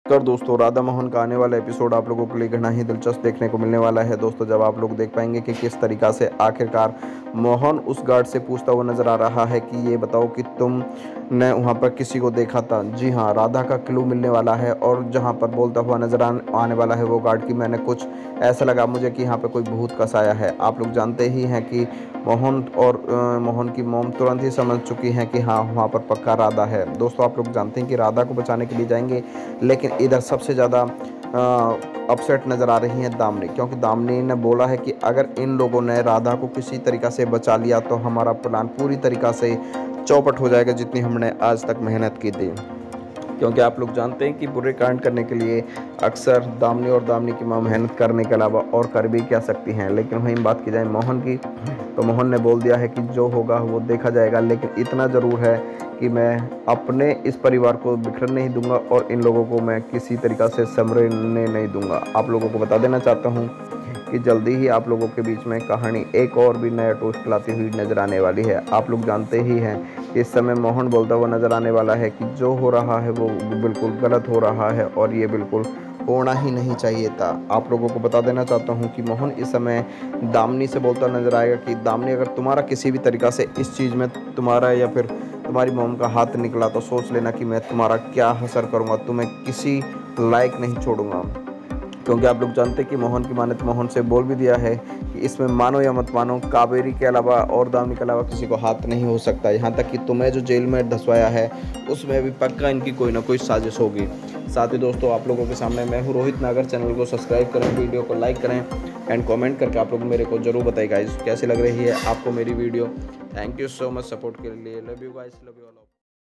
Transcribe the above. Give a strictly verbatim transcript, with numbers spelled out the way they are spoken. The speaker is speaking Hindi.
कर दोस्तों, राधा मोहन का आने वाला एपिसोड आप लोगों के लिए घना ही दिलचस्प देखने को मिलने वाला है। दोस्तों, जब आप लोग देख पाएंगे कि किस तरीक़ा से आखिरकार मोहन उस गार्ड से पूछता हुआ नज़र आ रहा है कि ये बताओ कि तुमने वहाँ पर किसी को देखा था। जी हाँ, राधा का क्लू मिलने वाला है और जहाँ पर बोलता हुआ नज़र आने वाला है वो गार्ड कि मैंने कुछ ऐसा लगा मुझे कि यहाँ पर कोई भूत का साया है। आप लोग जानते ही हैं कि मोहन और आ, मोहन की मोम तुरंत ही समझ चुकी हैं कि हाँ, वहाँ पर पक्का राधा है। दोस्तों, आप लोग जानते हैं कि राधा को बचाने के लिए जाएंगे, लेकिन इधर सबसे ज़्यादा अपसेट नज़र आ रही हैं दामिनी, क्योंकि दामिनी ने बोला है कि अगर इन लोगों ने राधा को किसी तरीक़ा से बचा लिया तो हमारा प्लान पूरी तरीक़ा से चौपट हो जाएगा, जितनी हमने आज तक मेहनत की थी। क्योंकि आप लोग जानते हैं कि बुरे कांड करने के लिए अक्सर दामिनी और दामिनी की माँ मेहनत करने के अलावा और कर भी क्या सकती हैं। लेकिन वहीं बात की जाए मोहन की, तो मोहन ने बोल दिया है कि जो होगा वो देखा जाएगा, लेकिन इतना ज़रूर है कि मैं अपने इस परिवार को बिखरने नहीं दूंगा और इन लोगों को मैं किसी तरीक़ा से संभलने नहीं दूंगा। आप लोगों को बता देना चाहता हूँ कि जल्दी ही आप लोगों के बीच में कहानी एक और भी नया ट्विस्ट लाती हुई नज़र आने वाली है। आप लोग जानते ही हैं कि इस समय मोहन बोलता हुआ नज़र आने वाला है कि जो हो रहा है वो बिल्कुल गलत हो रहा है और ये बिल्कुल होना ही नहीं चाहिए था। आप लोगों को बता देना चाहता हूँ कि मोहन इस समय दामिनी से बोलता नज़र आएगा कि दामिनी, अगर तुम्हारा किसी भी तरीक़ा से इस चीज़ में तुम्हारा या फिर तुम्हारी मोम का हाथ निकला तो सोच लेना कि मैं तुम्हारा क्या असर करूँगा, तुम्हें किसी लायक नहीं छोड़ूंगा। क्योंकि आप लोग जानते हैं कि मोहन की माने तो मोहन से बोल भी दिया है कि इसमें मानो या मत मानो, कावेरी के अलावा और दामिनी के अलावा किसी को हाथ नहीं हो सकता। यहाँ तक कि तुम्हें जो जेल में धसवाया है उसमें भी पक्का इनकी कोई ना कोई साजिश होगी। साथ ही दोस्तों, आप लोगों के सामने मैं हूँ रोहित नागर। चैनल को सब्सक्राइब करें, वीडियो को लाइक करें एंड कमेंट करके आप लोग मेरे को जरूर बताइए गाइस कैसी लग रही है आपको मेरी video. Thank you so much support के लिए। Love you guys, love you.